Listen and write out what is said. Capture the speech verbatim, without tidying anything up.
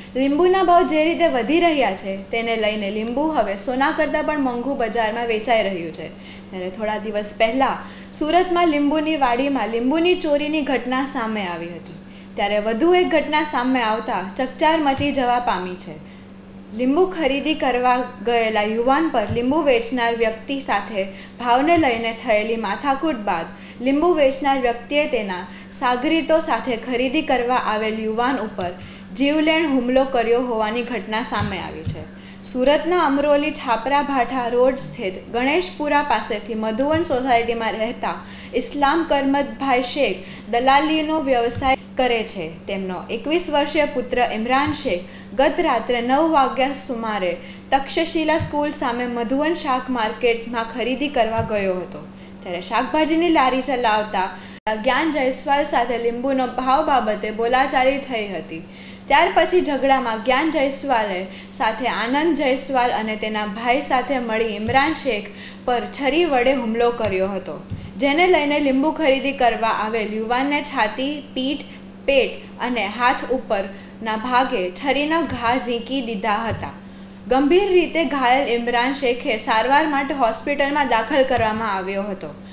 લીંબુના ભાવ જે રીતે વધી રહ્યા છે તેને લઈને લીંબુ હવે સોના કરતાં પણ મોંઘું બજારમાં વેચાઈ રહ્યું છે। ત્યારે થોડા દિવસ પહેલાં સુરતમાં લીંબુની વાડીમાં લીંબુની ચોરીની ઘટના સામે આવી હતી। ત્યારે વધુ એક ઘટના સામે આવતા ચકચાર મચી જવા પામી છે। લીંબુ ખરીદી કરવા ગયેલા યુવાન પર લીંબુ વેચનાર વ્યક્તિ સાથે ભાવને લઈને થયેલી માથાકૂટ બાદ લીંબુ વેચનાર વ્યક્તિએ તેના સાગરીતો સાથે ખરીદી કરવા આવેલ યુવાન ઉપર જીવલેણ હુમલો કર્યો હોવાની ઘટના સામે આવી છે। સુરતના અમરોલી છાપરા ભાઠા રોડ સ્થિત ગણેશપુરા પાસેથી મધુવન સોસાયટીમાં રહેતા ઇસ્લામ કરમતભાઈ શેખ દલાલીનો વ્યવસાય કરે છે। તેમનો એકવીસ વર્ષીય પુત્ર ઇમરાન શેખ ગત રાત્રે નવ વાગ્યા સુમારે તક્ષશિલા સ્કૂલ સામે મધુવન શાક માર્કેટમાં ખરીદી કરવા ગયો હતો। ત્યારે શાકભાજીની લારી ચલાવતા જ્ઞાન જયસ્વાલ સાથે લીંબુનો ભાવ બાબતે બોલાચાલી થઈ હતી। ત્યાર પછી ઝઘડામાં જ્ઞાન જયસ્વાલે સાથે આનંદ જયસ્વાલ અને તેના ભાઈ સાથે મળી ઇમરાન શેખ પર છરી વડે હુમલો કર્યો હતો, જેને લઈને લીંબુ ખરીદી કરવા આવેલ યુવાનને છાતી, પીઠ, પેટ અને હાથ ઉપરના ભાગે છરીના ઘા ઝીંકી દીધા હતા। ગંભીર રીતે ઘાયલ ઇમરાન શેખે સારવાર માટે હોસ્પિટલમાં દાખલ કરવામાં આવ્યો હતો।